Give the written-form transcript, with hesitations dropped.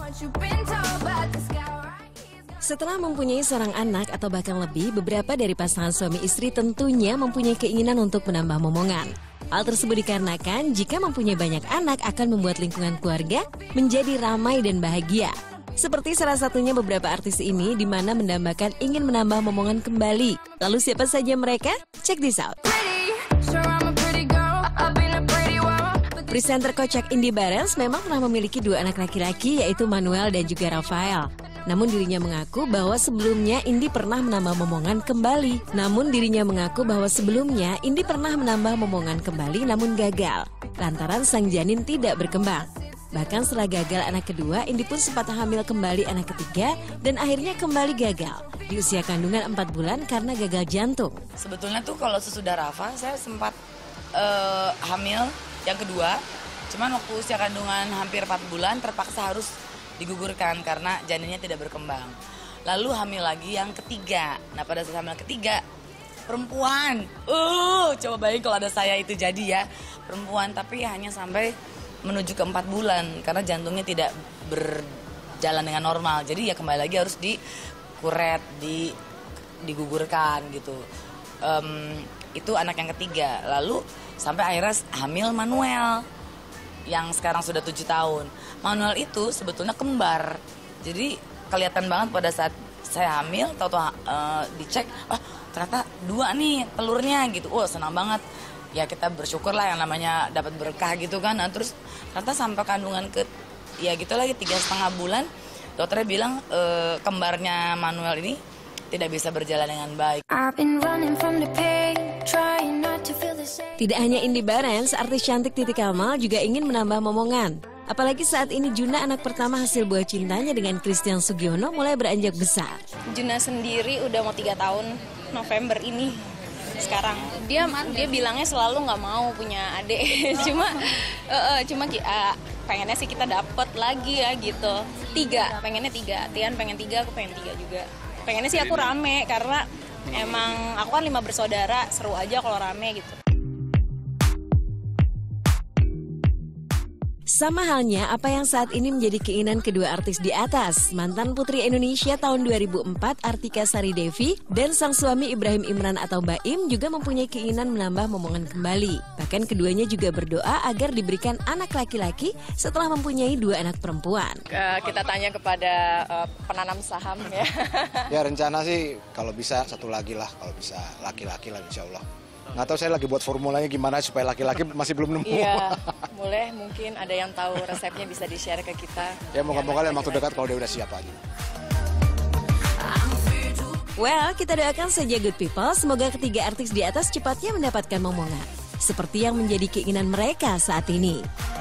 Setelah mempunyai seorang anak atau bahkan lebih, beberapa dari pasangan suami istri tentunya mempunyai keinginan untuk menambah momongan. Hal tersebut dikarenakan jika mempunyai banyak anak akan membuat lingkungan keluarga menjadi ramai dan bahagia. Seperti salah satunya beberapa artis ini di mana mendambakan ingin menambah momongan kembali. Lalu siapa saja mereka? Check this out. Presenter kocak Indy Barens memang pernah memiliki 2 anak laki-laki yaitu Manuel dan juga Rafael. Namun dirinya mengaku bahwa sebelumnya Indy pernah menambah momongan kembali. Namun gagal. Lantaran sang janin tidak berkembang. Bahkan setelah gagal anak kedua, Indy pun sempat hamil kembali anak ketiga dan akhirnya kembali gagal di usia kandungan 4 bulan karena gagal jantung. Sebetulnya tuh kalau sesudah Rafa saya sempat hamil yang kedua, cuman waktu usia kandungan hampir 4 bulan terpaksa harus digugurkan karena janinnya tidak berkembang. Lalu hamil lagi yang ketiga. Nah pada saat hamil ketiga, perempuan. Coba bayangin kalau ada saya itu jadi ya. Perempuan tapi hanya sampai menuju ke 4 bulan karena jantungnya tidak berjalan dengan normal. Jadi ya kembali lagi harus dikuret, digugurkan gitu. Itu anak yang ketiga. Lalu sampai akhirnya hamil Manuel yang sekarang sudah 7 tahun. Manuel itu sebetulnya kembar. Jadi kelihatan banget pada saat saya hamil, tahu-tahu dicek, ternyata 2 nih telurnya gitu. Senang banget. Ya kita bersyukur lah yang namanya dapat berkah gitu kan. Nah, terus ternyata sampai kandungan ya gitu lagi 3,5 bulan, dokternya bilang kembarnya Manuel ini tidak bisa berjalan dengan baik. Tidak hanya Indy Barens, artis cantik Titi Kamal juga ingin menambah momongan. Apalagi saat ini Juna, anak pertama hasil buah cintanya dengan Christian Sugiono, mulai beranjak besar. Juna sendiri udah mau 3 tahun November ini. Sekarang dia bilangnya selalu nggak mau punya adik. cuma pengennya sih kita dapet lagi ya gitu. 3, pengennya 3. Tian pengen 3, aku pengen 3 juga. Pengennya sih aku rame karena emang aku kan 5 bersaudara, seru aja kalau rame gitu. Sama halnya apa yang saat ini menjadi keinginan kedua artis di atas, mantan Putri Indonesia tahun 2004 Artika Sari Devi dan sang suami Ibrahim Imran atau Baim juga mempunyai keinginan menambah momongan kembali. Bahkan keduanya juga berdoa agar diberikan anak laki-laki setelah mempunyai 2 anak perempuan. Kita tanya kepada penanam saham ya. Ya rencana sih kalau bisa 1 lagi lah, kalau bisa laki-laki lah insya Allah. Nggak tahu saya lagi buat formulanya gimana supaya laki-laki masih belum nemu. Iya, boleh mungkin ada yang tahu resepnya bisa di-share ke kita. Ya moga-moga dalam waktu dekat kalau dia udah siap aja. Well, kita doakan saja good people, semoga ketiga artis di atas cepatnya mendapatkan momongan. Seperti yang menjadi keinginan mereka saat ini.